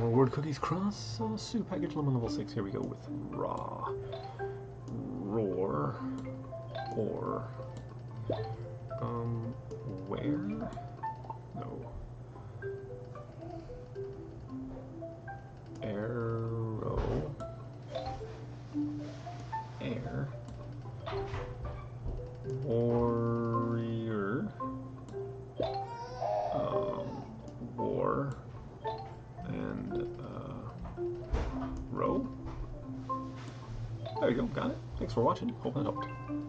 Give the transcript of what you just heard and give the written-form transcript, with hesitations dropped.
More word cookies cross. Soup package lemon level 6. Here we go with raw. Roar. Or. Where? No. Arrow. Air. Warrior. War. And, row. There you go, got it. Thanks for watching. Hope that helped.